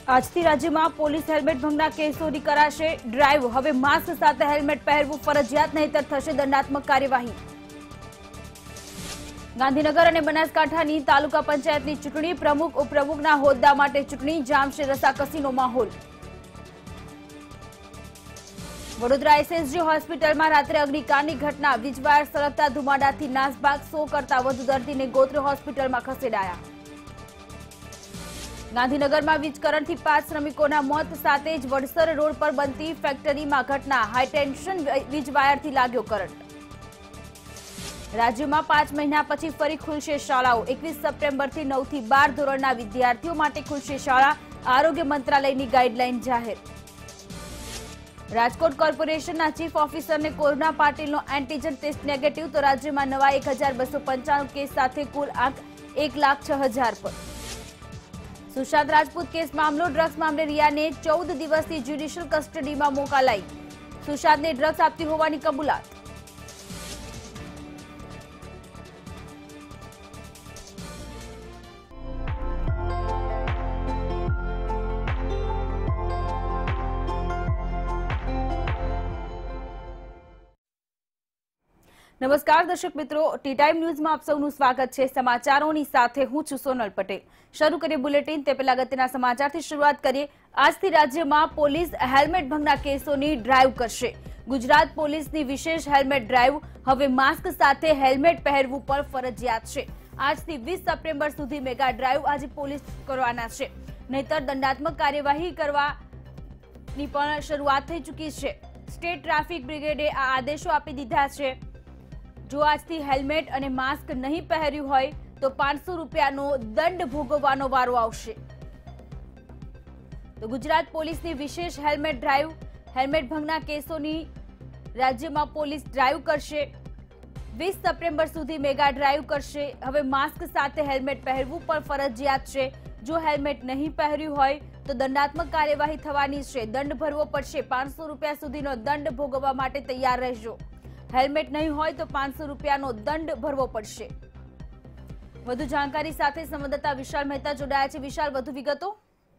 આજથી રાજ્યમાં police helmet ભંગના કેસોની કરાશે ડ્રાઈવ। હવે માસ્ક સાથે હેલ્મેટ પહેરવું ફરજિયાત, નહીંતર થશે દંડાત્મક કાર્યવાહી। ગાંધીનગર અને બનાસકાંઠાની તાલુકા પંચાયતની ચૂંટણી, પ્રમુખ ઉપપ્રમુખના હોદ્દા માટે ચૂંટણી, જામશે રસાકસીનો માહોલ। વડોદરા એસએસજી હોસ્પિટલમાં રાત્રે અગ્નિકાંડની ઘટના, વીજવાયર સળગતા ધુમાડાથી નાસભાગ, 100 કરતા વધુ દર્દીને ગોત્ર હોસ્પિટલમાં ખસેડાયા। ગાંધીનગરમાં વીજ કરંટથી 5 શ્રમિકોના મોત, સાથે જ વડસર રોડ પર બનતી ફેક્ટરીમાં ઘટના, હાઈટેન્શન વીજ વાયરથી લાગ્યો કરંટ। રાજ્યમાં 5 મહિના પછી ફરી ખુલશે શાળાઓ, 21 સપ્ટેમ્બરથી 9 થી 12 ધોરણના વિદ્યાર્થીઓ માટે ખુલશે શાળા, આરોગ્ય મંત્રાલયની ગાઈડલાઈન જાહેર। રાજકોટ કોર્પોરેશનના ચીફ ઓફિસરને કોરોના, પાટીલનો એન્ટીજન ટેસ્ટ નેગેટિવ, તો રાજ્યમાં નવા 1295 કેસ સાથે કુલ આંક 1,06,000 પર। સુશાંત રાજપૂત કેસ મામલો, ડ્રગ્સ મામલે રિયાને 14 દિવસની જ્યુડિશિયલ કસ્ટડીમાં મોકલાઈ, સુશાંતને ડ્રગ્સ આપતી હોવાની કબૂલાત। નમસ્કાર દર્શક મિત્રો, ટી ટાઈમ ન્યૂઝમાં આપ સૌનું સ્વાગત છે। સમાચારોની સાથે હું છું સોનલ પટેલ। શરૂ કરીએ બુલેટિન તે પહેલા અગત્યના સમાચારથી શરૂઆત કરીએ। આજથી રાજ્યમાં પોલીસ હેલ્મેટ ભંગના કેસોની ડ્રાઈવ કરશે। ગુજરાત પોલીસની વિશેષ હેલ્મેટ ડ્રાઈવ, હવે માસ્ક સાથે હેલ્મેટ પહેરવું પણ ફરજિયાત છે। આજથી 20 સપ્ટેમ્બર સુધી મેગા ડ્રાઈવ આજે પોલીસ કરવાના છે, નહીતર દંડાત્મક કાર્યવાહી કરવાની પણ શરૂઆત થઈ ચૂકી છે। સ્ટેટ ટ્રાફિક બ્રિગેડે આ આદેશો આપી દીધા છે। જો આજથી હેલ્મેટ અને માસ્ક નહીં પહેર્યું હોય તો 500 રૂપિયાનો દંડ ભોગવવાનો વારો આવશે। તો ગુજરાત પોલીસની વિશેષ હેલ્મેટ ડ્રાઈવ, હેલ્મેટ ભંગના કેસોની રાજ્યમાં પોલીસ ડ્રાઈવ કરશે। 20 સપ્ટેમ્બર સુધી મેગા ડ્રાઈવ કરશે। હવે માસ્ક સાથે હેલ્મેટ પહેરવું પણ ફરજિયાત છે। જો હેલ્મેટ નહીં પહેર્યું હોય તો દંડાત્મક કાર્યવાહી થવાની છે, દંડ ભરવો પડશે। 500 રૂપિયા સુધીનો દંડ ભોગવવા માટે તૈયાર રહેજો। હેલ્મેટ નહીં હોય તો 500 રૂપિયાનો દંડ ભરવો પડશે। વધુ જાણકારી સાથે સંવાદદાતા વિશાલ મહેતા જોડાયા છે। વિશાલ, વધુ વિગતો।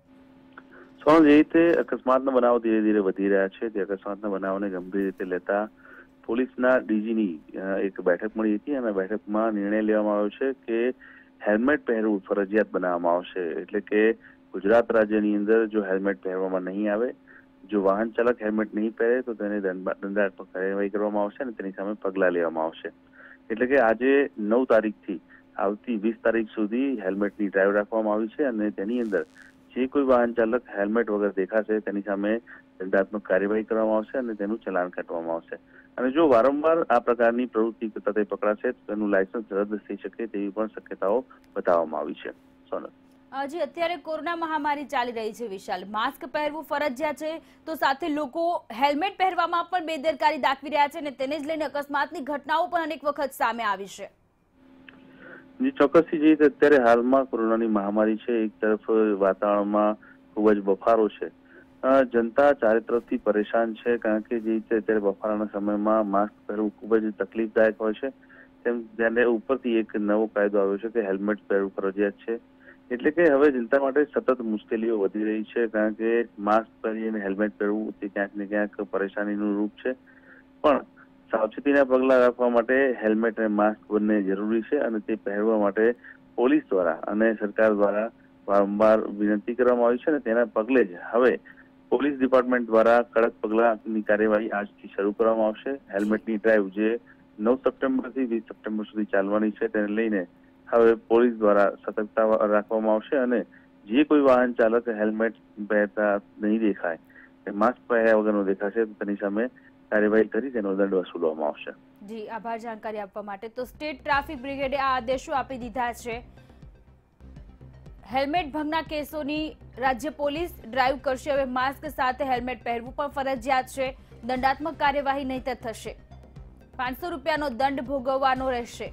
જે રીતે અકસ્માતના બનાવો ધીરે ધીરે વધી રહ્યા છે, તે અકસ્માતના બનાવોને ગંભીર રીતે લેતા પોલીસના ડીજીની એક બેઠક મળી હતી અને બેઠકમાં નિર્ણય લેવામાં આવ્યો છે કે હેલ્મેટ પહેરવું ફરજિયાત બનાવવામાં આવશે। એટલે કે ગુજરાત રાજ્યની અંદર જો હેલ્મેટ પહેરવામાં નહીં આવે, જો વાહન ચાલક હેલ્મેટ નહીં પહેરે તો તેને દંડાત્મક કાર્યવાહી કરવામાં આવશે અને તેની સામે પગલાં લેવામાં આવશે। એટલે કે આજે 9 તારીખથી આવતી 20 તારીખ સુધી હેલ્મેટની ડ્રાઈવ રાખવામાં આવી છે અને તેની અંદર જે કોઈ વાહન ચાલક હેલ્મેટ વગર દેખાશે તેની સામે દંડાત્મક કાર્યવાહી કરવામાં આવશે અને તેનું ચલાન કાઢવામાં આવશે। અને જો વારંવાર આ પ્રકારની પ્રવૃત્તિ કરતા તે પકડાશે તો તેનું લાયસન્સ રદ થઈ શકે તેવી પણ શક્યતાઓ બતાવવામાં આવી છે। સોનલ, હજી અત્યારે કોરોના મહામારી ચાલી રહી છે વિશાલ, માસ્ક પહેરવું ફરજિયાત છે, તો સાથે લોકો હેલ્મેટ પહેરવામાં પણ બેદરકારી દાખવી રહ્યા છે અને તેને જ લઈને અકસ્માતની ઘટનાઓ પણ અનેક વખત સામે આવી છે। જે ચોક્કસથી જે અત્યારે હાલમાં કોરોનાની મહામારી છે, એક તરફ વાતાવરણમાં ખૂબ જ બફારો છે, જનતા ચારે તરફથી પરેશાન છે, કારણ કે જે રીતે અત્યારે બફારાના સમયમાં માસ્ક પહેરવું ખૂબ જ તકલીફદાયક હોય છે, તેમ ત્યારે ઉપરથી એક નવો કાયદો આવ્યો છે કે હેલ્મેટ પહેરવું ફરજિયાત છે। એટલે કે હવે જનતા માટે સતત મુશ્કેલીઓ વધી રહી છે, કારણ કે માસ્ક પહેરી અને હેલ્મેટ પહેરવું તે ક્યાંક ને ક્યાંક પરેશાનીનું રૂપ છે, પણ સાવચેતીના પગલાં રાખવા માટે હેલ્મેટ અને માસ્ક બંને જરૂરી છે અને તે પહેરવા માટે પોલીસ દ્વારા અને સરકાર દ્વારા વારંવાર વિનંતી કરવામાં આવી છે અને તેના પગલે જ હવે પોલીસ ડિપાર્ટમેન્ટ દ્વારા કડક પગલાંની કાર્યવાહી આજથી શરૂ કરવામાં આવશે। હેલ્મેટની ડ્રાઈવ જે 9 સપ્ટેમ્બરથી 20 સપ્ટેમ્બર સુધી ચાલવાની છે, તેને લઈને હવે પોલીસ દ્વારા સતર્કતા રાખવામાં આવશે અને જે કોઈ વાહન ચાલક હેલ્મેટ પહેરતા નહીં દેખાય, માસ્ક પહેર્યા વગરનો દેખાશે તો તેની સામે કાર્યવાહી કરી તેનો દંડ વસૂલવામાં આવશે। જી, આભાર જાણકારી આપવા માટે। તો સ્ટેટ ટ્રાફિક બ્રિગેડે આ આદેશો આપી દીધા છે। હેલ્મેટ ભંગના કેસોની રાજ્ય પોલીસ ડ્રાઈવ કરશે। હવે માસ્ક સાથે હેલ્મેટ પહેરવું પણ ફરજિયાત છે, દંડાત્મક કાર્યવાહી નહીંતર થશે, 500 રૂપિયાનો દંડ ભોગવવાનો રહેશે।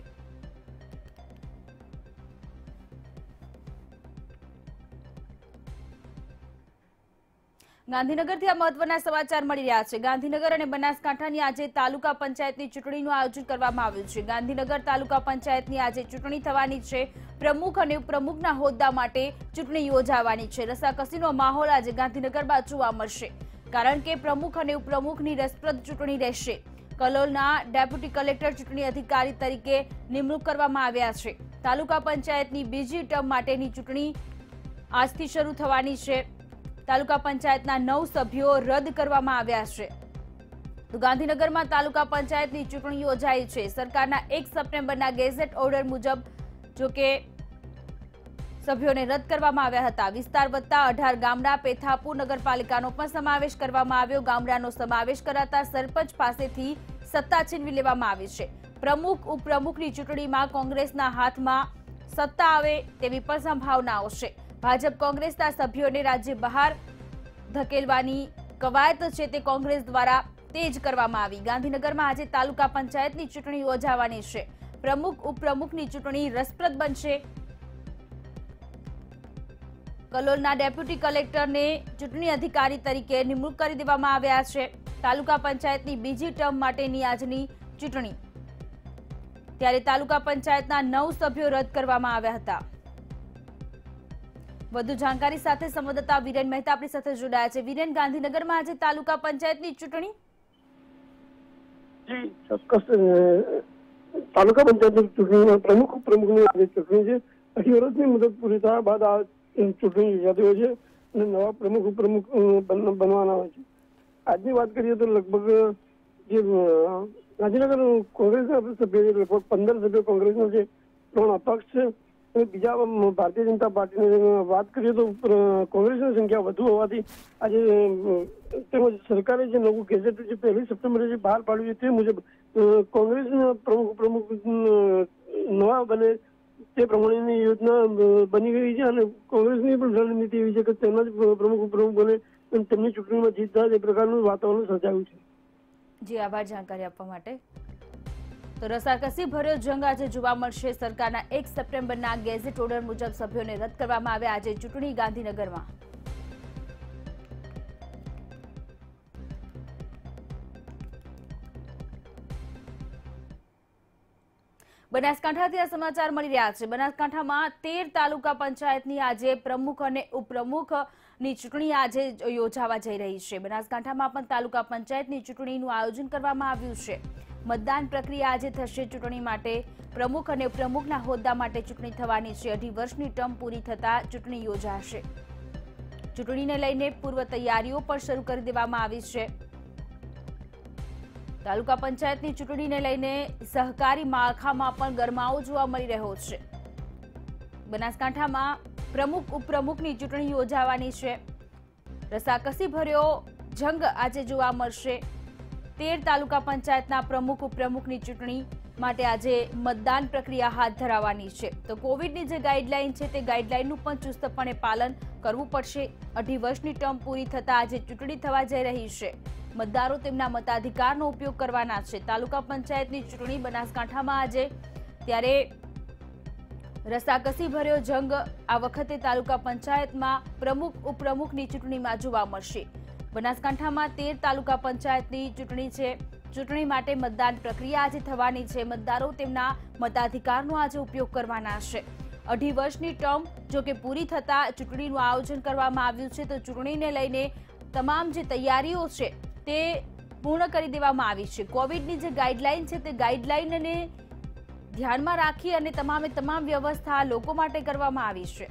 ગાંધીનગરથી આ મહત્વના સમાચાર મળી રહ્યા છે। ગાંધીનગર અને બનાસકાંઠાની આજે તાલુકા પંચાયતની ચૂંટણીનું આયોજન કરવામાં આવ્યું છે। ગાંધીનગર તાલુકા પંચાયતની આજે ચૂંટણી થવાની છે। પ્રમુખ અને ઉપપ્રમુખના હોદ્દા માટે ચૂંટણી યોજાવાની છે। રસાકસીનો માહોલ આજે ગાંધીનગરમાં જોવા મળશે, કારણ કે પ્રમુખ અને ઉપપ્રમુખની રસપ્રદ ચૂંટણી રહેશે। કલોલના ડેપ્યુટી કલેક્ટર ચૂંટણી અધિકારી તરીકે નિમણૂક કરવામાં આવ્યા છે। તાલુકા પંચાયતની બીજી ટર્મ માટેની ચૂંટણી આજથી શરૂ થવાની છે। તાલુકા પંચાયતના 9 સભ્યો રદ કરવામાં આવ્યા છે। તો ગાંધીનગરમાં તાલુકા પંચાયતની ચૂંટણી યોજાઈ છે। સરકારના 1 સપ્ટેમ્બરના ગેઝેટ ઓર્ડર મુજબ જો કે સભ્યોને રદ કરવામાં આવ્યા હતા। વિસ્તાર વત્તા 18 ગામડા પેથાપુર નગરપાલિકાનો પણ સમાવેશ કરવામાં આવ્યો। ગામડાનો સમાવેશ કરાતા સરપંચ પાસેથી સત્તા છીનવી લેવામાં આવી છે। પ્રમુખ ઉપપ્રમુખની ચૂંટણીમાં કોંગ્રેસના હાથમાં સત્તા આવે તેવી પણ સંભાવનાઓ છે। ભાજપ કોંગ્રેસના સભ્યોને રાજ્ય બહાર ધકેલવાની કવાયત છે તે કોંગ્રેસ દ્વારા તેજ કરવામાં આવી। ગાંધીનગરમાં આજે તાલુકા પંચાયતની ચૂંટણી યોજાવાની છે। પ્રમુખ ઉપપ્રમુખની ચૂંટણી રસપ્રદ બનશે। કલોલના ડેપ્યુટી કલેક્ટરને ચૂંટણી અધિકારી તરીકે નિમણૂક કરી દેવામાં આવ્યા છે। તાલુકા પંચાયતની બીજી ટર્મ માટેની આજની ચૂંટણી, ત્યારે તાલુકા પંચાયતના 9 સભ્યો રદ કરવામાં આવ્યા હતા। વધુ જાણકારી સાથે સંવાદદાતા વિરેન મહેતા આપણી સાથે જોડાયા છે। વિરેન, ગાંધીનગરમાં આજે તાલુકા પંચાયતની ચૂંટણી? જી ચોક્કસ, તાલુકા પંચાયતની ચૂંટણીમાં પ્રમુખ ઉપપ્રમુખની આજે ચૂંટણી છે। 2 વર્ષની મુદત પૂરી થયા બાદ આ ચૂંટણી યોજાતી હોય છે અને નવા પ્રમુખ ઉપપ્રમુખ બનવાના હોય છે। આજની વાત કરીએ તો લગભગ જે ગાંધીનગર કોંગ્રેસના સભ્યો છે, લગભગ 15 સભ્યો કોંગ્રેસના છે, 3 અપક્ષ છે અને બીજા ભારતીય જનતા પાર્ટીની વાત કરીએ તો કોંગ્રેસની સંખ્યા વધુ હોવાથી આજે તેમજ સરકારે જે નવું ગેઝેટ જે 1 સપ્ટેમ્બરે જે બહાર પાડ્યું છે તે મુજબ કોંગ્રેસના પ્રમુખ ઉપપ્રમુખ નવા બને તે પ્રમાણેની યોજના બની ગઈ છે અને કોંગ્રેસની પણ રણનીતિ એવી છે કે તેના જ પ્રમુખ ઉપપ્રમુખ બને અને તેમની ચૂંટણીમાં જીત થાય એ પ્રકારનું વાતાવરણ સર્જાયું છે। જી આભાર જાણકારી આપવા માટે। તો રસાકસી ભર્યો જંગ આજે જોવા મળશે। સરકારના 1 સપ્ટેમ્બરના ગેઝેટ ઓર્ડર મુજબ સભ્યોને રદ કરવામાં આવ્યા। આજે ચૂંટણી ગાંધીનગરમાં। બનાસકાંઠાથી આ સમાચાર મળી રહ્યા છે। બનાસકાંઠામાં 13 તાલુકા પંચાયતની આજે પ્રમુખ અને ઉપપ્રમુખની ચૂંટણી આજે યોજાવા જઈ રહી છે। બનાસકાંઠામાં પણ તાલુકા પંચાયતની ચૂંટણીનું આયોજન કરવામાં આવ્યું છે। મતદાન પ્રક્રિયા આજે થશે। ચૂંટણી માટે પ્રમુખ અને ઉપપ્રમુખના હોદ્દા માટે ચૂંટણી થવાની છે। 2.5 વર્ષની ટર્મ પૂરી થતા ચૂંટણી યોજાશે। ચૂંટણીને લઈને પૂર્વ તૈયારીઓ પણ શરૂ કરી દેવામાં આવી છે। તાલુકા પંચાયતની ચૂંટણીને લઈને સહકારી માળખામાં પણ ગરમાવો જોવા મળી રહ્યો છે। બનાસકાંઠામાં પ્રમુખ ઉપપ્રમુખની ચૂંટણી યોજાવાની છે। રસાકસી ભર્યો જંગ આજે જોવા મળશે। 13 તાલુકા પંચાયતના પ્રમુખ ઉપપ્રમુખની ચૂંટણી માટે આજે મતદાન પ્રક્રિયા હાથ ધરાવવાની છે। તો કોવિડની જે ગાઈડલાઈન છે તે ગાઈડલાઈનનું પણ ચુસ્તપણે પાલન કરવું પડશે। 2.5 વર્ષની ટર્મ પૂરી થતા આજે ચૂંટણી થવા જઈ રહી છે। મતદારો તેમના મતાધિકારનો ઉપયોગ કરવાના છે। તાલુકા પંચાયતની ચૂંટણી બનાસકાંઠામાં આજે, ત્યારે રસાકસી ભર્યો જંગ આ વખતે તાલુકા પંચાયતમાં પ્રમુખ ઉપપ્રમુખની ચૂંટણીમાં જોવા મળશે। બનાસકાંઠામાં 13 તાલુકા પંચાયતની ચૂંટણી છે। ચૂંટણી માટે મતદાન પ્રક્રિયા આજે થવાની છે। મતદારો તેમના મતાધિકારનો આજે ઉપયોગ કરવાના છે। 2.5 વર્ષની ટર્મ જો કે પૂરી થતા ચૂંટણીનું આયોજન કરવામાં આવ્યું છે। તો ચૂંટણીને લઈને તમામ જે તૈયારીઓ છે તે પૂર્ણ કરી દેવામાં આવી છે। કોવિડની જે ગાઈડલાઈન છે તે ગાઈડલાઈનને ધ્યાનમાં રાખી અને તમામ વ્યવસ્થા લોકો માટે કરવામાં આવી છે।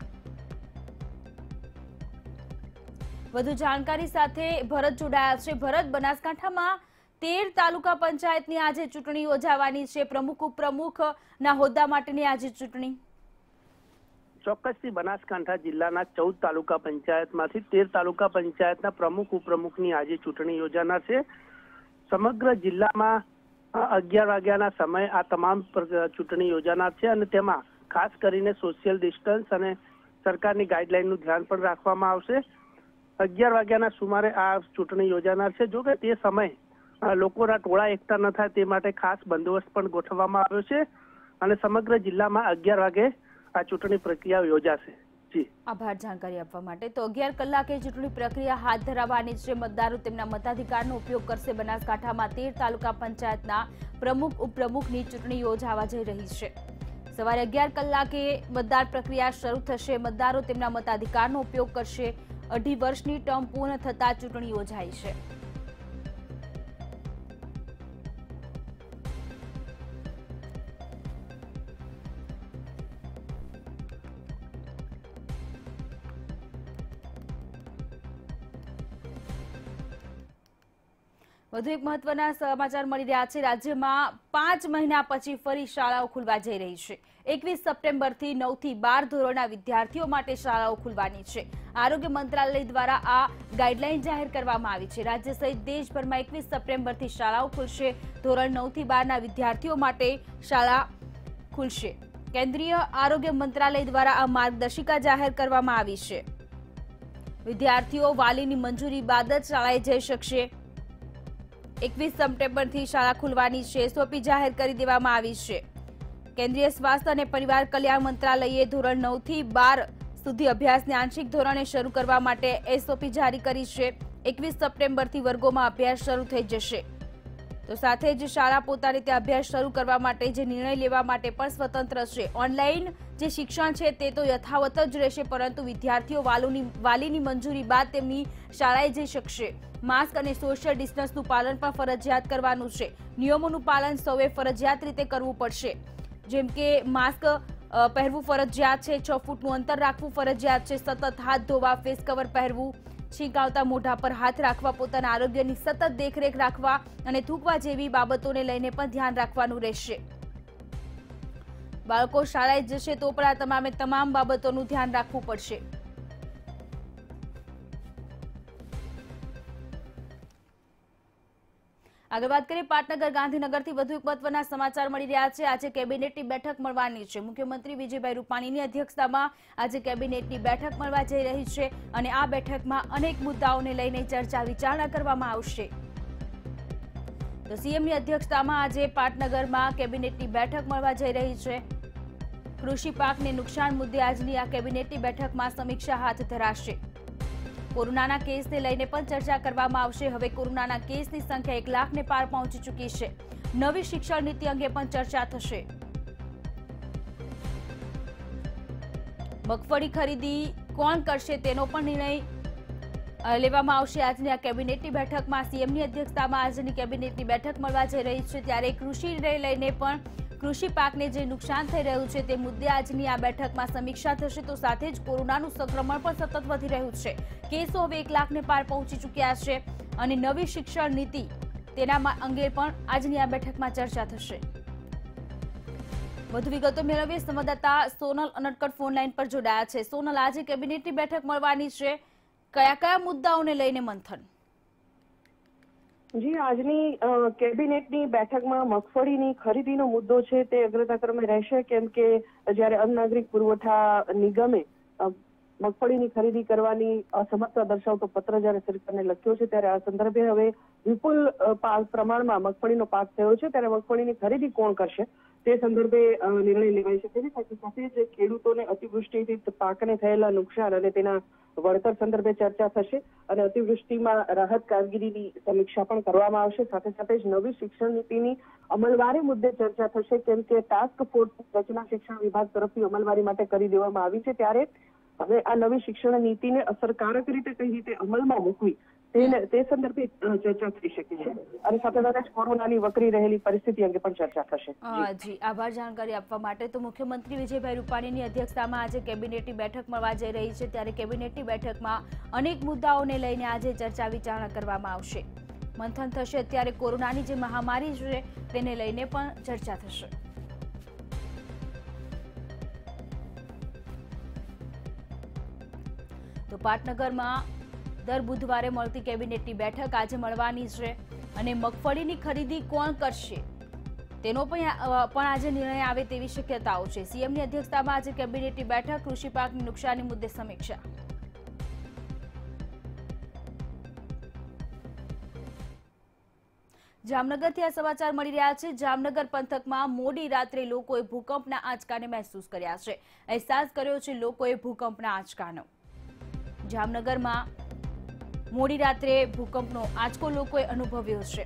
વધુ જાણકારી સાથે ભરત જોડાયા છે। ભરત, બનાસકાંઠામાં 13 તાલુકા પંચાયતની આજે ચૂંટણી યોજાવાની છે। પ્રમુખ ઉપપ્રમુખના હોદ્દા માટેની આજે ચૂંટણી? ચોક્કસથી બનાસકાંઠા જિલ્લાના 14 તાલુકા પંચાયતમાંથી 13 તાલુકા પંચાયતના પ્રમુખ ઉપપ્રમુખની આજે ચૂંટણી યોજાનાર છે। સમગ્ર જિલ્લામાં 11 વાગ્યાના સમયે આ તમામ ચૂંટણી યોજાનાર છે અને તેમાં ખાસ કરીને સોશિયલ ડિસ્ટન્સ અને સરકારની ગાઈડલાઈનનું ધ્યાન પણ રાખવામાં આવશે। 11 વાગ્યાના સુમારે આ ચૂંટણી યોજાનાર છે। જો કે તે સમયે લોકોના ટોળા એકઠા ન થાય તે માટે ખાસ બંદોબસ્ત પણ ગોઠવવામાં આવ્યો છે અને સમગ્ર જિલ્લામાં 11 વાગે આ ચૂંટણી પ્રક્રિયા યોજાશે। જી આભાર જાણકારી આપવા માટે। તો 11 કલાકે ચૂંટણી પ્રક્રિયા હાથ ધરાવવાની છે। મતદારો તેમના મતાધિકારનો ઉપયોગ કરશે। બનાસકાંઠામાં 13 તાલુકા પંચાયતના પ્રમુખ ઉપપ્રમુખની ચૂંટણી યોજાવા જઈ રહી છે। સવારે 11 કલાકે મતદાર પ્રક્રિયા શરૂ થશે। મતદારો તેમના મતાધિકારનો ઉપયોગ કરશે। 2.5 વર્ષની ટર્મ પૂર્ણ થતા ચૂંટણી યોજાઈ છે। વધુ એક મહત્વના સમાચાર મળી રહ્યા છે। રાજ્યમાં 5 મહિના પછી ફરી શાળાઓ ખુલવા જઈ રહી છે। 21 સપ્ટેમ્બરથી 9 થી 12 ધોરણના વિદ્યાર્થીઓ માટે શાળાઓ ખુલવાની છે। આરોગ્ય મંત્રાલય દ્વારા આ ગાઈડલાઈન જાહેર કરવામાં આવી છે। રાજ્ય સહિત દેશભરમાં 21 સપ્ટેમ્બરથી શાળાઓ ખુલશે। ધોરણ 9 થી 12ના વિદ્યાર્થીઓ માટે શાળા ખુલશે। કેન્દ્રીય આરોગ્ય મંત્રાલય દ્વારા આ માર્ગદર્શિકા જાહેર કરવામાં આવી છે। વિદ્યાર્થીઓ વાલીની મંજૂરી બાદ જ શાળાએ જઈ શકશે। 21 સપ્ટેમ્બરથી શાળા ખુલવાની છે। એસઓપી જાહેર કરી દેવામાં આવી છે। કેન્દ્રીય સ્વાસ્થ્ય અને પરિવાર કલ્યાણ મંત્રાલયે ધોરણ 9 થી 12 સુધી અભ્યાસને આંશિક ધોરણે શરૂ કરવા માટે એસઓપી જારી કરી છે। 21 સપ્ટેમ્બરથી વર્ગોમાં અભ્યાસ શરૂ થઈ જશે। તો સાથે જ શાળા પોતાની રીતે અભ્યાસ શરૂ કરવા માટે જે નિર્ણય લેવા માટે પણ સ્વતંત્ર છે। ઓનલાઈન જે શિક્ષણ છે તે તો યથાવત જ રહેશે, પરંતુ વિદ્યાર્થીઓ વાલીની મંજૂરી બાદ તેમની શાળાએ જઈ શકશે। માસ્ક અને સોશિયલ ડિસ્ટન્સનું પાલન પણ ફરજિયાત કરવાનું છે। નિયમોનું પાલન સૌએ ફરજિયાત રીતે કરવું પડશે। જેમ કે માસ્ક પહેરવું ફરજિયાત છે, 6 ફૂટનું અંતર રાખવું ફરજિયાત છે, સતત હાથ ધોવા, ફેસ કવર પહેરવું, છીંક આવતા મોઢા પર હાથ રાખવા, પોતાના આરોગ્યની સતત દેખરેખ રાખવા અને થૂકવા જેવી બાબતોને લઈને પણ ધ્યાન રાખવાનું રહેશે। બાળકો શાળાએ જશે તો પણ આ તમામ બાબતોનું ધ્યાન રાખવું પડશે। આગળ વાત કરીએ પાટનગર ગાંધીનગરથી વધુ એક મહત્વના સમાચાર મળી રહ્યા છે। આજે કેબિનેટની બેઠક મળવાની છે। મુખ્યમંત્રી વિજયભાઈ રૂપાણીની અધ્યક્ષતામાં આજે કેબિનેટની બેઠક મળવા જઈ રહી છે અને આ બેઠકમાં અનેક મુદ્દાઓને લઈને ચર્ચા વિચારણા કરવામાં આવશે। તો સીએમની અધ્યક્ષતામાં આજે પાટનગરમાં કેબિનેટની બેઠક મળવા જઈ રહી છે। કૃષિ પાકને નુકસાન મુદ્દે આજની આ કેબિનેટની બેઠકમાં સમીક્ષા હાથ ધરાશે। કોરોનાના કેસને લઈને પણ ચર્ચા કરવામાં આવશે। હવે કોરોનાના કેસની સંખ્યા 1 લાખને પાર પહોંચી ચૂકી છે। નવી શિક્ષણ નીતિ અંગે પણ ચર્ચા થશે। મગફળી ખરીદી કોણ કરશે તેનો પણ નિર્ણય લેવામાં આવશે। આજની આ કેબિનેટની બેઠકમાં સીએમની અધ્યક્ષતામાં આજની કેબિનેટની બેઠક મળવા જઈ રહી છે। ત્યારે કૃષિને લઈને પણ કૃષિ પાકને જે નુકસાન થઈ રહ્યું છે તે મુદ્દે આજની આ બેઠકમાં સમીક્ષા થશે। તો સાથે જ કોરોનાનું સંક્રમણ પણ સતત વધી રહ્યું છે। કેસો હવે 1 લાખને પાર પહોંચી ચૂક્યા છે અને નવી શિક્ષણ નીતિ તેના અંગે પણ આજની આ બેઠકમાં ચર્ચા થશે। વધુ વિગતો મેળવીએ સંવાદદાતા સોનલ અનટકટ ફોન લાઈન પર જોડાયા છે। સોનલ, આજે કેબિનેટની બેઠક મળવાની છે, કયા મુદ્દાઓને લઈને મંથન? જી, આજની કેબિનેટની બેઠકમાં મગફળીની ખરીદીનો મુદ્દો છે તે અગ્રતાક્રમે રહેશે, કેમ કે જ્યારે અન્ન નાગરિક પુરવઠા નિગમે મગફળીની ખરીદી કરવાની અસમર્થતા દર્શાવતો પત્ર જ્યારે સરકારને લખ્યો છે ત્યારે આ સંદર્ભે હવે વિપુલ પ્રમાણમાં મગફળીનો પાક થયો છે, ત્યારે મગફળીની ખરીદી કોણ કરશે તે સંદર્ભે નિર્ણય લેવાઈ શકે છે। સાથે જ ખેડૂતોને અતિવૃષ્ટિથી પાકને થયેલા નુકસાન અને તેના વળતર સંદર્ભે ચર્ચા થશે અને અતિવૃષ્ટિમાં રાહત કામગીરીની સમીક્ષા પણ કરવામાં આવશે। સાથે સાથે જ નવી શિક્ષણ નીતિની અમલવારી મુદ્દે ચર્ચા થશે, કેમ કે ટાસ્ક ફોર્સની રચના શિક્ષણ વિભાગ તરફથી અમલવારી માટે કરી દેવામાં આવી છે। ત્યારે હવે આ નવી શિક્ષણ નીતિને અસરકારક રીતે કઈ રીતે અમલમાં મૂકવી તે સંદર્ભે ચર્ચા થઈ શકે છે અને સાથે સાથે કોરોનાની વકરી રહેલી પરિસ્થિતિ અંગે પણ ચર્ચા થશે। જી, આભાર જાણકારી આપવા માટે। તો મુખ્યમંત્રી વિજયભાઈ રૂપાણીની અધ્યક્ષતામાં આજે કેબિનેટની બેઠક મળવા જઈ રહી છે, ત્યારે કેબિનેટની બેઠકમાં અનેક મુદ્દાઓને લઈને આજે ચર્ચા વિચારણા કરવામાં આવશે, મંથન થશે। અત્યારે કોરોનાની જે મહામારી છે તેને લઈને પણ ચર્ચા થશે। તો પાટનગરમાં દર બુધવારે મળતી કેબિનેટની બેઠક આજે મળવાની છે અને મગફળીની ખરીદી કોણ કરશે તેનો પણ આજે નિર્ણય આવે તેવી શક્યતાઓ છે। સીએમની અધ્યક્ષતામાં આજે કેબિનેટની બેઠક, કૃષિ પાકની નુકસાની મુદ્દે સમીક્ષા। જામનગરથી આ સમાચાર મળી રહ્યા છે। જામનગર પંથકમાં મોડી રાત્રે લોકોએ ભૂકંપના આંચકાને મહેસૂસ કર્યા છે। અહેસાસ કર્યો છે લોકોએ ભૂકંપના આંચકાનો। જામનગરમાં મોડી રાત્રે ભૂકંપનો આંચકો લોકોએ અનુભવ્યો છે।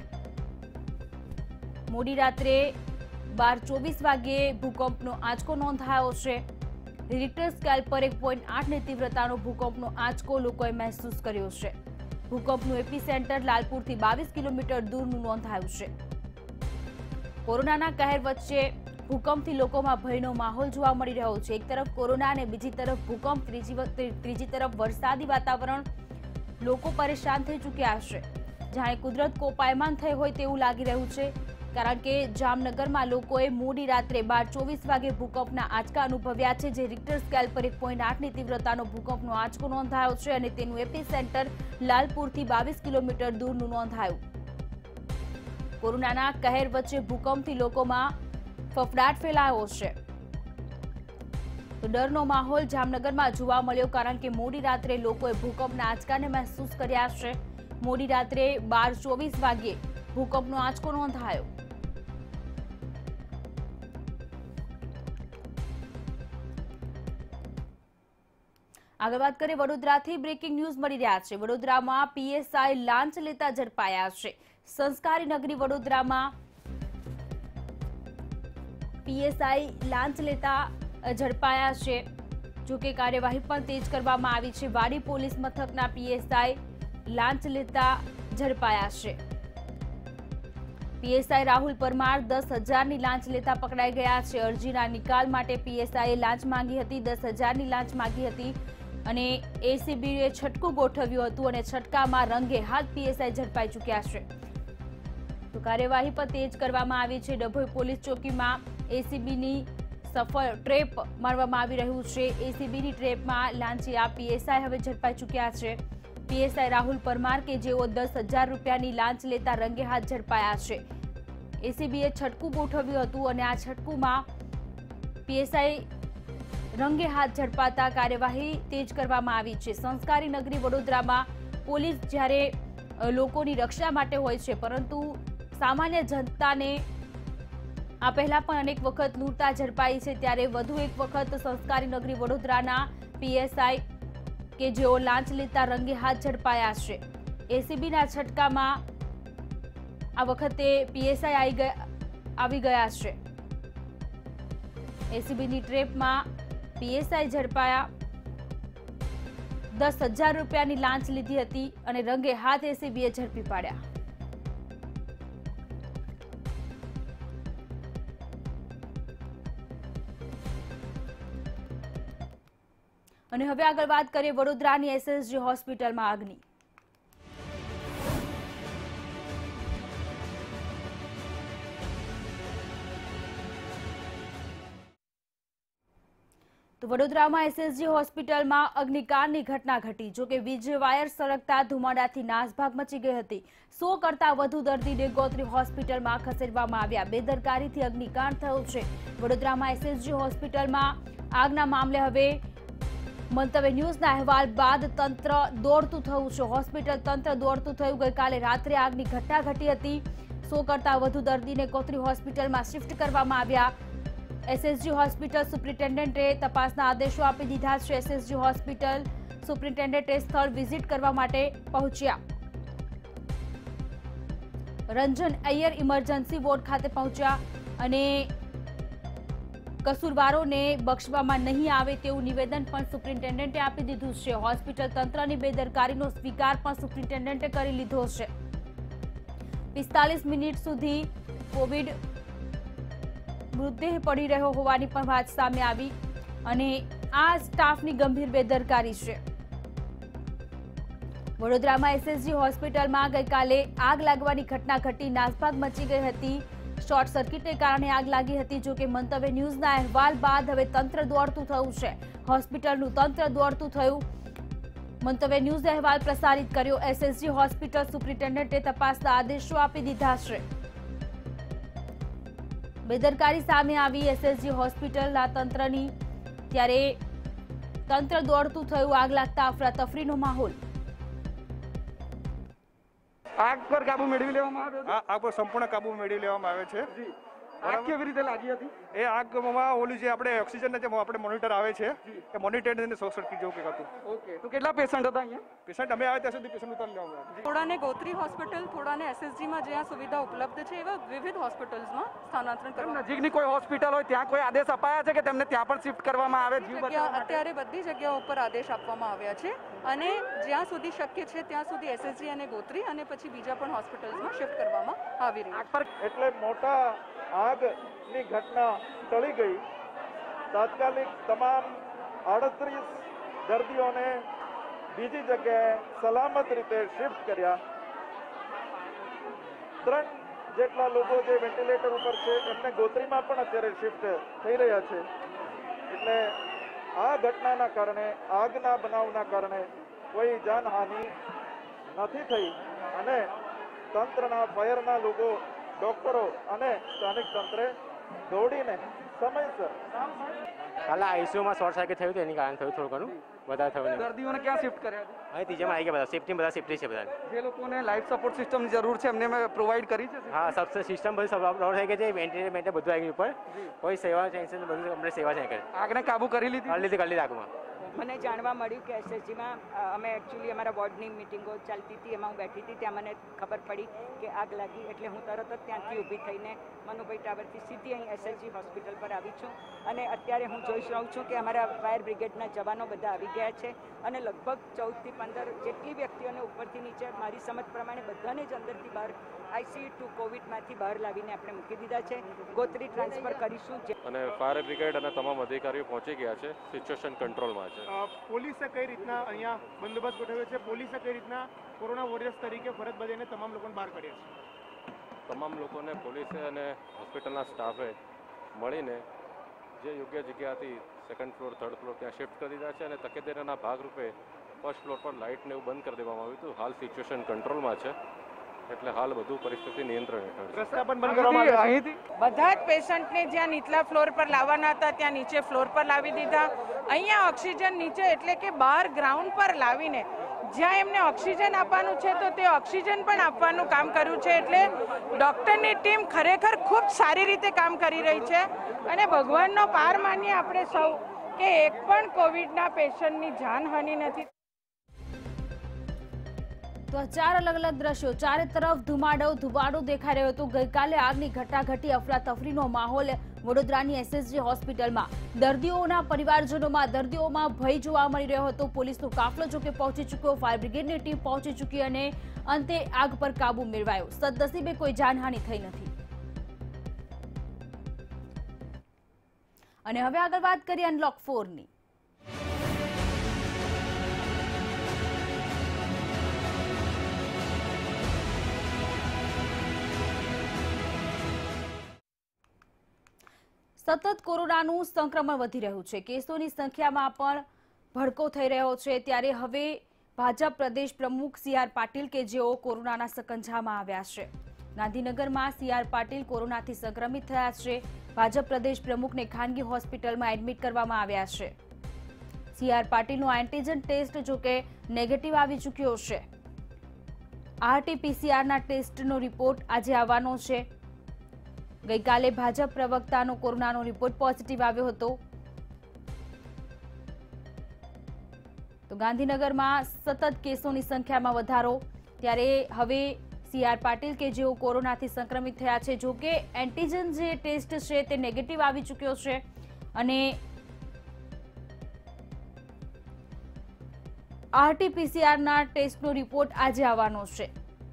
મોડી રાત્રે 12:24 વાગ્યે ભૂકંપનો આંચકો નોંધાયો છે। રિક્ટર સ્કેલ પર 1.8ની તીવ્રતાનો ભૂકંપનો આંચકો લોકોએ મહેસૂસ કર્યો છે। ભૂકંપનું એપીસેન્ટર લાલપુરથી 22 કિલોમીટર દૂરનું નોંધાયું છે। કોરોનાના કહેર વચ્ચે ભૂકંપથી લોકોમાં ભયનો માહોલ જોવા મળી રહ્યો છે। એક તરફ કોરોના અને બીજી તરફ ભૂકંપ, ત્રીજી તરફ વરસાદી વાતાવરણ। લોકો પરેશાન થઈ ચૂક્યા છે। જાણે કુદરત કોપાયમાન થઈ હોય તેવું લાગી રહ્યું છે, કારણ કે જામનગરમાં લોકોએ મોડી રાત્રે 12:24 વાગે ભૂકંપના આંચકા અનુભવ્યા છે, જે રિક્ટર સ્કેલ પર 1.8ની તીવ્રતાનો ભૂકંપનો આંચકો નોંધાયો છે અને તેનું એપીસેન્ટર લાલપુરથી 22 કિલોમીટર દૂરનું નોંધાયું। કોરોનાના કહેર વચ્ચે ભૂકંપથી લોકોમાં ફફડાટ ફેલાયો છે, તો ડરનો માહોલ જામનગરમાં જોવા મળ્યો, કારણ કે મોડી રાત્રે લોકોએ ભૂકંપના આંચકાને મહેસૂસ કર્યા છે। મોડી રાત્રે 12:24 વાગ્યે ભૂકંપનો આંચકો નોંધાયો। આગળ વાત કરીએ વડોદરાથી બ્રેકિંગ ન્યૂઝ મળી રહ્યા છે। વડોદરામાં પીએસઆઈ લાંચ લેતા ઝડપાયા છે। સંસ્કારી નગરી વડોદરામાં પીએસઆઈ લાંચ લેતા ઝડપાયા છે। જોકે કાર્યવાહી પણ તેજ કરવામાં આવી છે। વાડી પોલીસ મથકના પીએસઆઈ લાંચ લેતા ઝડપાયા છે। પીએસઆઈ રાહુલ પરમાર 10,000ની લાંચ લેતા પકડાઈ ગયા છે। અરજીના નિકાલ માટે પીએસઆઈએ લાંચ માંગી હતી, 10,000ની લાંચ માંગી હતી અને એસીબીએ છટકું ગોઠવ્યું હતું અને છટકામાં રંગે હાથ પીએસઆઈ ઝડપાઈ ચૂક્યા છે। તો કાર્યવાહી પણ તેજ કરવામાં આવી છે। ડભોઈ પોલીસ ચોકીમાં એસીબીની સફળ ટ્રેપ મારવામાં આવી રહ્યું છે। એસીબીની ટ્રેપમાં લાંચિયા પીએસઆઈ હવે ઝડપાઈ ચૂક્યા છે। પીએસઆઈ રાહુલ પરમાર કે જેઓ 10,000 રૂપિયાની લાંચ લેતા રંગે હાથ ઝડપાયા છે। એસીબીએ છટકું ગોઠવ્યું હતું અને આ છટકુમાં પીએસઆઈ રંગે હાથ ઝડપાતા કાર્યવાહી તેજ કરવામાં આવી છે। સંસ્કારી નગરી વડોદરામાં પોલીસ જ્યારે લોકોની રક્ષા માટે હોય છે, પરંતુ સામાન્ય જનતાને આ પહેલા પણ અનેક વખત લૂંટતા ઝડપાઈ છે, ત્યારે વધુ એક વખત સંસ્કારી નગરી વડોદરાના પીએસઆઈ કે જેઓ લાંચ લેતા રંગે હાથ ઝડપાયા છે। એસીબીના છટકામાં આ વખતે પીએસઆઈ આવી ગયા છે। એસીબીની ટ્રેપમાં પીએસઆઈ ઝડપાયા, 10,000 રૂપિયાની લાંચ લીધી હતી અને રંગે હાથ એસીબીએ ઝડપી પાડ્યા। અને હવે આગળ વાત કરીએ વડોદરાની એસએસજી હોસ્પિટલમાં આગની। તો વડોદરામાં એસએસજી હોસ્પિટલમાં અગ્નિકાંડની ઘટના ઘટી। જોકે વીજ વાયર સળગતા ધુમાડાથી નાસભાગ મચી ગઈ હતી। 100 કરતા વધુ દર્દીને ગોત્રી હોસ્પિટલમાં ખસેડવામાં આવ્યા। બેદરકારીથી અગ્નિકાંડ થયો છે। વડોદરામાં એસએસજી હોસ્પિટલમાં આગના મામલે હવે મંતવ્ય ન્યૂઝના અહેવાલ બાદ તંત્ર દોડતું થયું છે। હોસ્પિટલ તંત્ર દોડતું થયું। ગઈકાલે રાત્રે આગની ઘટના ઘટી હતી। 100 કરતા વધુ દર્દીને ગોત્રી હોસ્પિટલમાં શિફ્ટ કરવામાં આવ્યા। એસએસજી હોસ્પિટલ સુપ્રિન્ટેન્ડન્ટે તપાસના આદેશો આપી દીધા છે। એસએસજી હોસ્પિટલ સુપ્રિન્ટેન્ડન્ટે સ્થળ વિઝિટ કરવા માટે પહોંચ્યા। રંજન અય્યર ઇમરજન્સી વોર્ડ ખાતે પહોંચ્યા અને કસૂરવારોને બક્ષવામાં નહીં આવે તેવું નિવેદન પણ સુપ્રિન્ટેન્ડન્ટે આપી દીધું છે। હોસ્પિટલ તંત્રની બેદરકારીનો સ્વીકાર પણ સુપ્રિન્ટેન્ડન્ટે કરી લીધો છે। 45 મિનિટ સુધી કોવિડ મૃતદેહ પડી રહ્યો હોવાની પણ વાત સામે આવી અને આ સ્ટાફની ગંભીર બેદરકારી છે। વડોદરામાં એસએસજી હોસ્પિટલમાં ગઈકાલે આગ લાગવાની ઘટના ઘટી। નાસભાગ મચી ગઈ હતી। શોર્ટ સર્કિટને કારણે આગ લાગી હતી। જોકે મંતવ્ય ન્યૂઝના અહેવાલ બાદ હવે તંત્ર દોડતું થયું છે। હોસ્પિટલનું તંત્ર દોડતું થયું। મંતવ્ય ન્યૂઝ અહેવાલ પ્રસારિત કર્યો। એસએસજી હોસ્પિટલ સુપ્રિન્ટેન્ડન્ટે તપાસના આદેશો આપી દીધા છે। બેદરકારી સામે આવી એસએસજી હોસ્પિટલના તંત્રની, ત્યારે તંત્ર દોડતું થયું। આગ લાગતા અફરાતફરીનો માહોલ। આગ પર કાબુ મેળવી લેવામાં આવ્યો છે? આગ પર સંપૂર્ણ કાબુ મેળવી લેવામાં આવે છે. જી. આગ કેવી રીતે લાગી હતી? એ આગમાં ઓલું જે આપણે ઓક્સિજન જે આપણે મોનિટર આવે છે એ મોનિટર ને શોર્ટ સર્કિટ જેવું કંઈક હતું. ઓકે, તો કેટલા પેશન્ટ હતા અહીંયા? પેશન્ટ અમે આવ્યા ત્યાં સુધી પેશન્ટ ઉતારી લેવામાં આવ્યા. થોડાને ગોત્રી હોસ્પિટલ, થોડાને SSGમાં જ્યાં સુવિધા ઉપલબ્ધ છે એવા વિવિધ હોસ્પિટલ્સમાં સ્થાનાંતરણ કરવામાં. નજીકની કોઈ હોસ્પિટલ હોય ત્યાં કોઈ આદેશ અપાયા છે કે તેમને ત્યાં પણ શિફ્ટ કરવામાં આવે? જીવ બચાવવા માટે? અત્યારે બધી જગ્યાઓ ઉપર આદેશ આપવામાં આવ્યા છે અને જ્યાં સુધી શક્ય છે ત્યાં સુધી SSG અને ગોત્રી અને પછી બીજા પણ હોસ્પિટલ્સમાં શિફ્ટ કરવામાં આવી રહી છે. એટલે મોટા આગની ઘટના ટળી ગઈ. તાત્કાલિક તમામ 38 દર્દીઓને બીજી જગ્યાએ સલામત રીતે શિફ્ટ કર્યા. 3 જેટલા લોકો જે વેન્ટિલેટર ઉપર છે એમને ગોત્રીમાં પણ અત્યારે શિફ્ટ થઈ રહ્યા છે. એટલે આ ઘટનાના કારણે, આગના બનાવના કારણે કોઈ જાનહાનિ નથી થઈ અને તંત્રના, ફાયરના લોકો, ડોક્ટરો અને સ્થાનિક તંત્રે દોડીને સમયસર. કાલે આઈસીયુમાં શોર્ટ સર્કિટ થયું હતું, એની કારણે થયું થોડું ઘણું, વધારે થયું નહીં. દર્દીઓને ક્યાં શિફ્ટ કર્યા છે? અહીં ત્રીજામાં આવી ગયા બધા. સેફ્ટી છે બધા. જે લોકોને લાઈફ સપોર્ટ સિસ્ટમની જરૂર છે એમને મેં પ્રોવાઈડ કરી છે? હા, સબ સિસ્ટમ બધી પ્રોવાઈડ થઈ ગઈ છે. વેન્ટિલેટર બધું આવી ગયું ઉપર. કોઈ સેવા ટેન્શન બધું કમ્પ્લીટ સેવા છે. આગને કાબુ કરી લીધી? કરી લીધી આગમાં. મને જાણવા મળ્યું કે SSGમાં અમે એકચ્યુઅલી અમારા વોર્ડની મિટિંગો ચાલતી હતી, એમાં હું બેઠી હતી. ત્યાં મને ખબર પડી કે આગ લાગી એટલે હું તરત જ ત્યાંથી ઊભી થઈને મનુભાઈ ટાવરથી સીધી અહીં SSG હોસ્પિટલ પર આવી છું અને અત્યારે હું જોઈ રહું છું કે અમારા ફાયર બ્રિગેડના જવાનો બધા આવી ગયા છે અને લગભગ 14 થી 15 જેટલી વ્યક્તિઓને ઉપરથી નીચે મારી સમજ પ્રમાણે બધાને જ અંદરથી બહાર ICU ટુ કોવિડમાંથી બહાર લાવીને આપણે મૂકી દીધા છે. ગોત્રી ટ્રાન્સફર કરીશું અને ફાયર બ્રિગેડ અને તમામ અધિકારીઓ પહોંચી ગયા છે. સિચ્યુએશન કંટ્રોલમાં છે. પોલીસે કઈ રીતના અહીંયા બંદોબસ્ત ગોઠવ્યો છે? પોલીસે કઈ રીતના કોરોના વોરિયર્સ તરીકે ફરજ બજાવીને તમામ લોકોને બહાર કાઢ્યા છે? તમામ લોકોને પોલીસે અને હોસ્પિટલના સ્ટાફે મળીને જે યોગ્ય જગ્યાથી સેકન્ડ ફ્લોર, થર્ડ ફ્લોર ત્યાં શિફ્ટ કરી દીધા છે અને તકેદારીના ભાગરૂપે ફર્સ્ટ ફ્લોર પર લાઇટને એવું બંધ કરી દેવામાં આવ્યું હતું. હાલ સિચ્યુએશન કંટ્રોલમાં છે એટલે હાલ બધું પરિસ્થિતિ નિયંત્રણ હેઠળ છે. રસ્તા પણ બંધ કરવામાં આવ્યા છે. બધા જ પેશન્ટને જ્યાં નીચલા ફ્લોર પર લાવવાના હતા ત્યાં નીચે ફ્લોર પર લાવી દીધા. અહીંયા ઓક્સિજન નીચે એટલે કે બહાર ગ્રાઉન્ડ પર લાવીને જ્યાં એમને ઓક્સિજન આપવાનું છે તો તે ઓક્સિજન પણ આપવાનું કામ કર્યું છે. એટલે ડૉક્ટરની ટીમ ખરેખર ખૂબ સારી રીતે કામ કરી રહી છે અને ભગવાનનો પાર માનીએ આપણે સૌ કે એક પણ કોવિડના પેશન્ટની જાનહાનિ નથી. તો 4 અલગ અલગ દ્રશ્યો, ચારે તરફ ધુમાડો દેખાઈ રહ્યો હતો. ગઈકાલે આગની ઘટના ઘટી, અફરાતફરીનો માહોલ વડોદરાની SSG હોસ્પિટલમાં. દર્દીઓમાં ભય જોવા મળી રહ્યો હતો. પોલીસનો કાફલો જોકે પહોંચી ચૂક્યો, ફાયર બ્રિગેડની ટીમ પહોંચી ચૂકી અને અંતે આગ પર કાબુ મેળવાયો. સદનસીબે કોઈ જાનહાનિ થઈ નથી. અને હવે આગળ વાત કરીએ અનલોક 4ની. સતત કોરોનાનું સંક્રમણ વધી રહ્યું છે. કેસોની સંખ્યામાં પણ ભડકો થઈ રહ્યો છે. ત્યારે હવે ભાજપ પ્રદેશ પ્રમુખ CR પાટીલ કે જેઓ કોરોનાના સકંજામાં આવ્યા છે. ગાંધીનગરમાં CR પાટીલ કોરોનાથી સંક્રમિત થયા છે. ભાજપ પ્રદેશ પ્રમુખને ખાનગી હોસ્પિટલમાં એડમિટ કરવામાં આવ્યા છે. CR પાટીલનો એન્ટીજન ટેસ્ટ જોકે નેગેટિવ આવી ચૂક્યો છે. RT-PCR ટેસ્ટનો રિપોર્ટ આજે આવવાનો છે. ગઈકાલે ભાજપ પ્રવક્તાનો કોરોનાનો રિપોર્ટ પોઝિટિવ આવ્યો હતો. તો ગાંધીનગરમાં સતત કેસોની સંખ્યામાં વધારો. ત્યારે હવે CR પાટીલ કે જેઓ કોરોનાથી સંક્રમિત થયા છે, જો કે એન્ટીજન જે ટેસ્ટ છે તે નેગેટિવ આવી ચૂક્યો છે અને RT-PCR ટેસ્ટનો રિપોર્ટ આજે આવવાનો છે.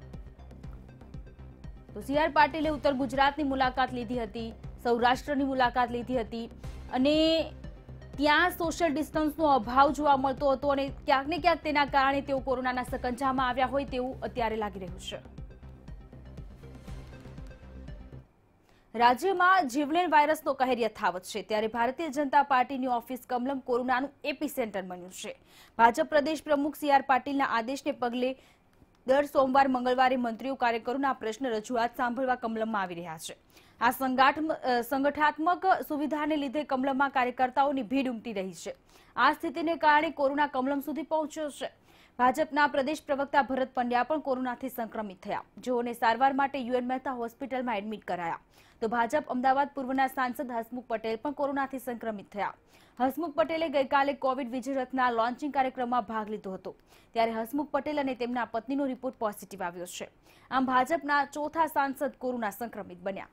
તો CR પાટીલે ઉત્તર ગુજરાતની મુલાકાત લીધી હતી, સૌરાષ્ટ્રની મુલાકાત લીધી હતી અને ત્યાં સોશિયલ ડિસ્ટન્સનો અભાવ જોવા મળતો હતો અને ક્યાંક ને ક્યાંક તેના કારણે તેઓ કોરોનાના સકંજામાં આવ્યા હોય તેવું અત્યારે લાગી રહ્યું છે. રાજ્યમાં જીવલેણ વાયરસનો કહેર યથાવત છે. ત્યારે ભારતીય જનતા પાર્ટીની ઓફિસ કમલમ કોરોનાનું એપીસેન્ટર બન્યું છે. ભાજપ પ્રદેશ પ્રમુખ CR પાટીલના આદેશને પગલે દર સોમવાર મંગળવારે મંત્રીઓ કાર્યકરોના પ્રશ્ન રજૂઆત સાંભળવા કમલમમાં આવી રહ્યા છે. આ સંગઠનાત્મક સુવિધાને લીધે કમલમમાં કાર્યકર્તાઓની ભીડ ઉમટી રહી છે. આ સ્થિતિને કારણે કોરોના કમલમ સુધી પહોંચ્યો છે. ભાજપના પ્રદેશ પ્રવક્તા ભરત પંડ્યા પણ કોરોનાથી સંક્રમિત થયા, જેઓને સારવાર માટે યુએન મહેતા હોસ્પિટલમાં એડમિટ કરાયા. તો ભાજપ અમદાવાદ પૂર્વના સાંસદ હસમુખ પટેલ પણ કોરોનાથી સંક્રમિત થયા. હસમુખ પટેલે ગઈકાલે કોવિડ વિજય રથના લોન્ચિંગ કાર્યક્રમમાં ભાગ લીધો હતો, ત્યારે હસમુખ પટેલ અને તેમના પત્નીનો રિપોર્ટ પોઝિટિવ આવ્યો છે. આમ ભાજપના ચોથા સાંસદ કોરોના સંક્રમિત બન્યા.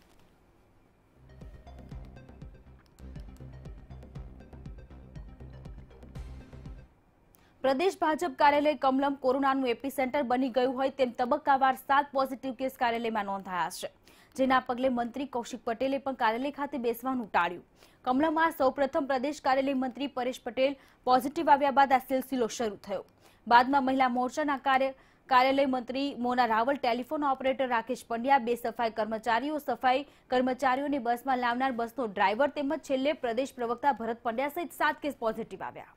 પ્રદેશ ભાજપ કાર્યાલય કમલમ કોરોનાનું એપીસેન્ટર બની ગયું હોય તેમ તબક્કાવાર 7 પોઝિટિવ કેસ કાર્યાલયમાં નોંધાયા છે, જેના પગલે મંત્રી કૌશિક પટેલે પણ કાર્યાલય ખાતે બેસવાનું ટાળ્યું. કમલમમાં સૌપ્રથમ પ્રદેશ કાર્યાલય મંત્રી પરેશ પટેલ પોઝિટિવ આવ્યા બાદ આ સિલસિલો શરૂ થયો. બાદમાં મહિલા મોરચાના કાર્યાલય મંત્રી મોના રાવલ, ટેલિફોન ઓપરેટર રાકેશ પંડ્યા, 2 સફાઈ કર્મચારીઓને બસમાં લાવનાર બસનો ડ્રાઈવર તેમજ છેલ્લે પ્રદેશ પ્રવક્તા ભરત પંડ્યા સહિત 7 કેસ પોઝિટિવ આવ્યા.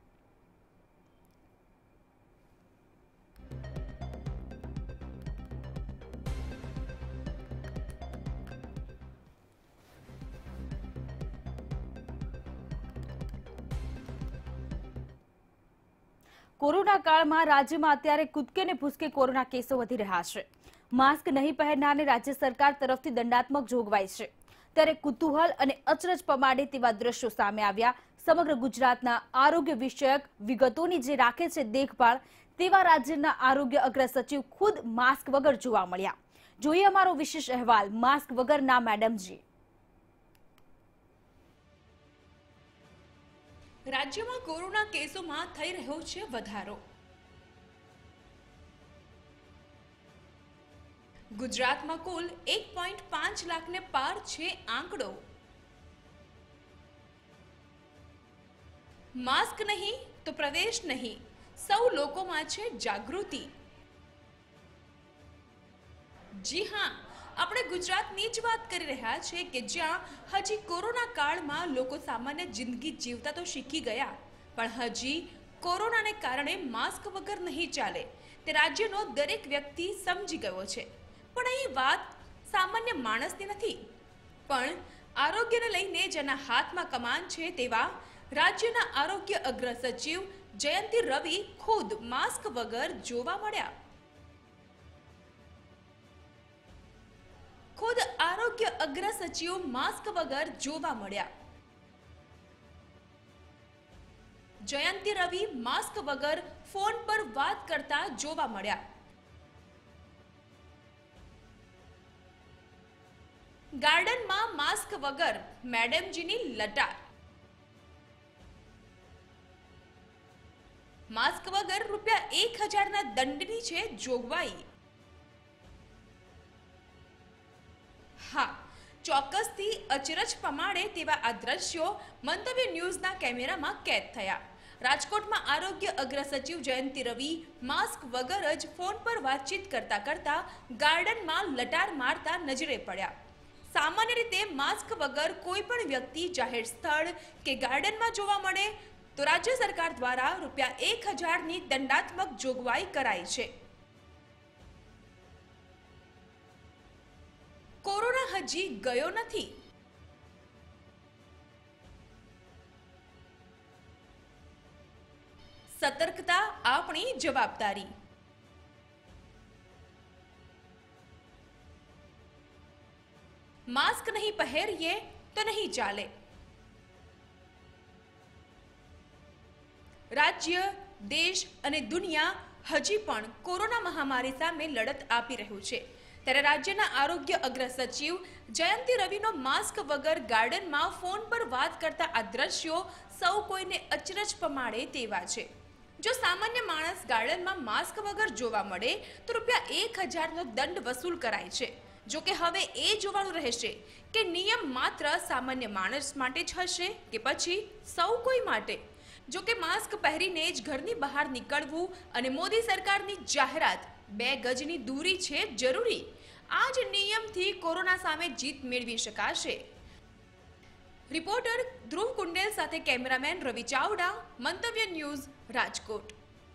કોરોના કાળમાં રાજ્યમાં અત્યારે કૂદકે ને ભૂસકે કોરોના કેસો વધી રહ્યા છે. માસ્ક નહીં પહેરનારને રાજ્ય સરકાર તરફથી દંડાત્મક જોગવાઈ છે, ત્યારે કુતૂહલ અને અચરજ પમાડે તેવા દ્રશ્યો સામે આવ્યા. સમગ્ર ગુજરાતના આરોગ્ય વિષયક વિગતોની જે રાખે છે દેખભાળ, તેવા રાજ્યના આરોગ્ય અગ્ર સચિવ ખુદ માસ્ક વગર જોવા મળ્યા. જોઈએ અમારો વિશેષ અહેવાલ માસ્ક વગરના મેડમજી. રાજ્યમાં કોરોના કેસોમાં થઈ રહ્યો છે વધારો. ગુજરાતમાં કુલ 1.5 લાખને પાર છે આંકડો. માસ્ક નહીં તો પ્રવેશ નહીં, સૌ લોકોમાં છે જાગૃતિ. જી હા, આપણે ગુજરાતની જ વાત કરી રહ્યા છે કે જ્યાં હજી કોરોના કાળમાં લોકો સામાન્ય જિંદગી જીવતા તો શીખી ગયા, પણ હજી કોરોનાને કારણે માસ્ક વગર નહીં ચાલે તે રાજ્યનો દરેક વ્યક્તિ સમજી ગયો છે. પણ અહીં વાત સામાન્ય માણસની નથી, પણ આરોગ્યને લઈને જેના હાથમાં કમાન છે તેવા રાજ્યના આરોગ્ય અગ્ર સચિવ જયંતિ રવિ ખુદ માસ્ક વગર જોવા મળ્યા. ખુદ આરોગ્ય અગ્ર સચિવ માસ્ક વગર જોવા મળ્યા. જયંતિ રવિ માસ્ક વગર ફોન પર વાત કરતા જોવા મળ્યા. ગાર્ડનમાં માસ્ક વગર મેડમજીની લટાર. માસ્ક વગર ₹1000ના દંડની છે જોગવાઈ. હા, ચોક્કસથી અચરજ પમાડે તેવા આ દ્રશ્યો મંતવ્ય ન્યૂઝના કેમેરામાં કેદ થયા. રાજકોટમાં આરોગ્ય અગ્ર સચિવ જયંતિ રવિ માસ્ક વગર જ ફોન પર વાતચીત કરતા કરતા ગાર્ડનમાં લટાર મારતા નજરે પડ્યા. સામાન્ય રીતે માસ્ક વગર કોઈ પણ વ્યક્તિ જાહેર સ્થળ કે ગાર્ડનમાં જોવા મળે તો રાજ્ય સરકાર દ્વારા ₹1000ની દંડાત્મક જોગવાઈ કરાઈ છે. કોરોના હજી ગયો નથી. સતર્કતા આપણી જવાબદારી. માસ્ક નહીં પહેરીએ તો નહીં ચાલે. રાજ્ય, દેશ અને દુનિયા હજી પણ કોરોના મહામારી સામે લડત આપી રહ્યું છે, ત્યારે રાજ્યના આરોગ્ય અગ્ર સચિવ જયંતિ રવિનો માસ્ક વગર ગાર્ડનમાં ફોન પર વાત કરતા આ દ્રશ્યો સૌ કોઈને અચરજ પમાડે તેવા છે. જો સામાન્ય માણસ ગાર્ડનમાં માસ્ક વગર જોવા મળે તો ₹1000નો દંડ વસૂલ કરાય છે. જો કે હવે એ જોવાનું રહેશે કે નિયમ માત્ર સામાન્ય માણસ માટે જ હશે કે પછી સૌ કોઈ માટે. જો કે માસ્ક પહેરીને જ ઘરની બહાર નીકળવું અને મોદી સરકારની જાહેરાત 2 ગજની દૂરી છે જરૂરી, આ જ નિયમથી કોરોના સામે જીત મેળવી શકાશે. રિપોર્ટર ધ્રુવ કુંડેલ સાથે કેમેરામેન રવિ ચાવડા, મંતવ્ય ન્યૂઝ, રાજકોટ.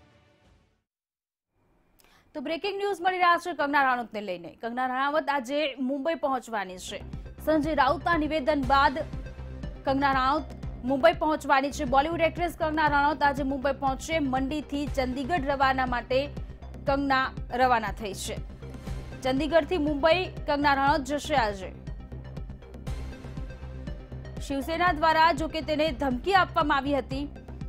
તો બ્રેકિંગ ન્યૂઝ મળી રહ્યા છે કંગના રાણાવતને લઈને. કંગના રાણાવત આજે મુંબઈ પહોંચવાની છે. સંજય રાઉતના નિવેદન બાદ કંગના રાણાવત મુંબઈ પહોંચવાની છે। બોલિવૂડ એક્ટ્રેસ કંગના રનૌત આજે મુંબઈ પહોંચશે। મંડીથી ચંદીગઢ રવાના માટે કંગના રવાના થઈ છે। ચંદીગઢથી મુંબઈ કંગના રનૌત જશે આજે। શિવસેના દ્વારા જો કે તેને ધમકી આપવામાં આવી હતી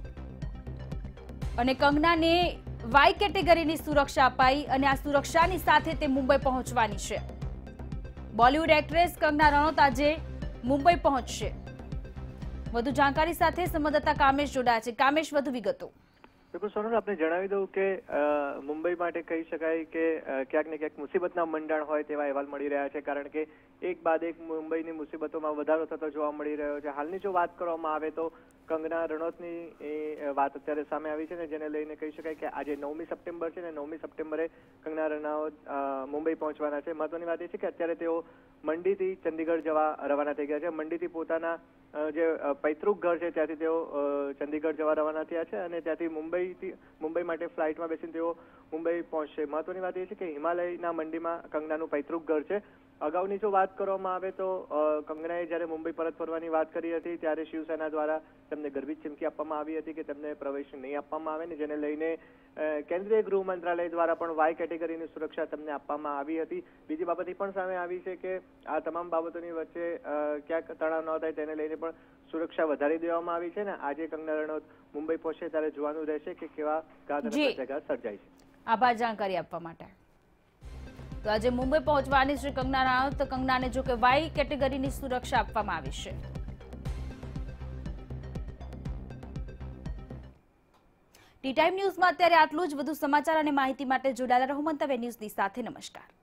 અને કંગનાને વાય કેટેગરીની સુરક્ષા અપાઈ અને આ સુરક્ષાની સાથે તે મુંબઈ પહોંચવાની છે। બોલિવૂડ એક્ટ્રેસ કંગના રનૌત આજે મુંબઈ પહોંચશે। વધુ જાણકારી સાથે સંવાદદાતા કામેશ જોડાયા છે। કામેશ, વધુ વિગતો। બિલકુલ સોનલ, આપણે જણાવી દઉં કે મુંબઈ માટે કહી શકાય કે ક્યાંક ને ક્યાંક મુસીબતના મંડાણ હોય તેવા અહેવાલ મળી રહ્યા છે, કારણ કે એક બાદ એક મુંબઈની મુસીબતોમાં વધારો થતો જોવા મળી રહ્યો છે। હાલની જો વાત કરવામાં આવે તો કંગના રનૌતની વાત અત્યારે સામે આવી છે ને, જેને લઈને કહી શકાય કે આજે 9મી સપ્ટેમ્બર છે ને 9મી સપ્ટેમ્બરે કંગના રનૌત મુંબઈ પહોંચવાના છે। મહત્વની વાત એ છે કે અત્યારે તેઓ મંડીથી ચંદીગઢ જવા રવાના થઈ ગયા છે। મંડીથી પોતાના જે પૈતૃક ઘર છે ત્યાંથી તેઓ ચંદીગઢ જવા રવાના થયા છે અને ત્યાંથી મુંબઈ માટે ફ્લાઇટમાં બેસીને તેઓ મુંબઈ પહોંચશે। મહત્વની વાત એ છે કે હિમાલયના મંડીમાં કંગનાનું પૈતૃક ઘર છે। અગાઉની જો વાત કરવામાં આવે તો કંગનાએ જ્યારે મુંબઈ પરત ફરવાની વાત કરી હતી ત્યારે શિવસેના દ્વારા તેમને ગર્ભિત ચીમકી આપવામાં આવી હતી કે તેમને પ્રવેશ નહીં આપવામાં આવે ને, જેને લઈને કેન્દ્રીય ગૃહ મંત્રાલય દ્વારા પણ વાય કેટેગરીની સુરક્ષા તેમને આપવામાં આવી હતી। બીજી બાબત એ પણ સામે આવી છે કે આ તમામ બાબતોની વચ્ચે ક્યાંક તણાવ ન થાય તેને લઈને પણ સુરક્ષા વધારી દેવામાં આવી છે ને આજે કંગના રનૌત મુંબઈ પહોંચે ત્યારે જોવાનું રહેશે કે કેવા ઘાત અને પ્રત્યાઘાત સર્જાય છે। આભાર જાણકારી આપવા માટે। તો આજે મુંબઈ પહોંચવાની શ્રી કંગના રનૌત, કંગનાને જો કે વાય કેટેગરીની સુરક્ષા આપવામાં આવી છે। ટી ટાઈમ ન્યૂઝમાં અત્યારે આટલું જ। વધુ સમાચાર અને માહિતી માટે જોડાયેલા રહો મંતવ્ય ન્યૂઝની સાથે। નમસ્કાર।